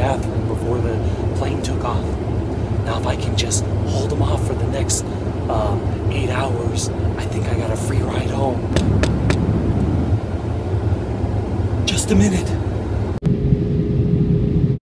bathroom before the plane took off. Now if I can just hold them off for the next 8 hours, I think I got a free ride home. Just a minute.